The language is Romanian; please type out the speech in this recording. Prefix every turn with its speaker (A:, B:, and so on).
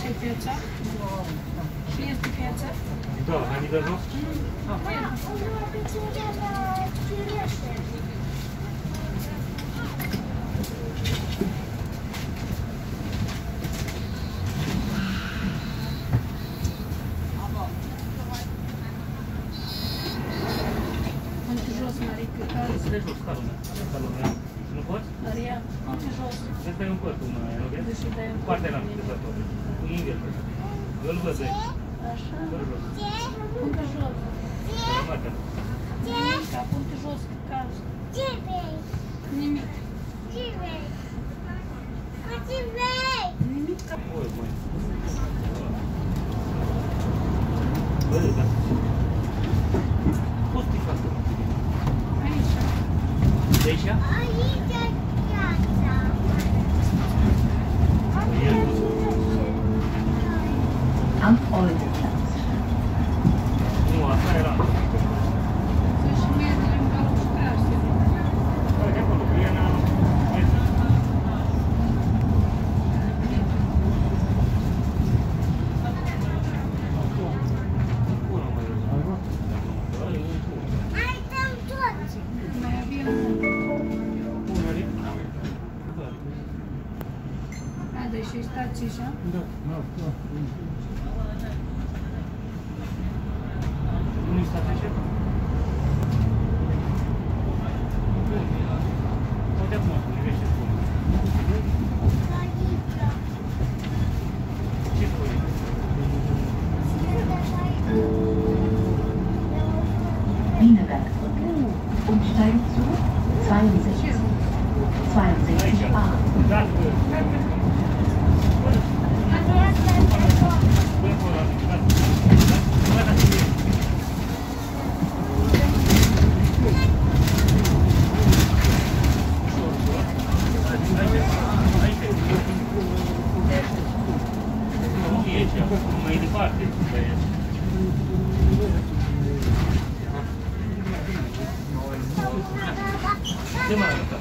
A: este piața? Și este piața?
B: Da, mai de jos?
A: Punte jos, Marica, care
B: De jos, ca lumea. Ca lumea. Nu poți?
A: Maria, punte jos.
B: Ăsta e un păr, cum nu vezi?
A: Deși dai un
B: Foarte înalt de păr. Cu invers. Îl văd aici.
A: Așa.
B: Păr jos.
A: Punte jos.
B: Rămate.
A: Ca punte jos, ca nimic. Nimic.
B: Oi, băi. Băi, da. Poți fi față.
A: Aici.
B: De aici?
C: Am Oldeplatz.
B: Nu, asta era.
A: Să-și mergem în Gaustrasse.
B: Băi, de acolo, Viena.
A: Mai avem da, și stați așa.
B: Nu-i stat așa? Uite acum, privește cum. Ce spui?
C: Wienerbergbrücke. Umsteigen zu 62. 62a.
B: Da, mai departe. Ce mai arăta?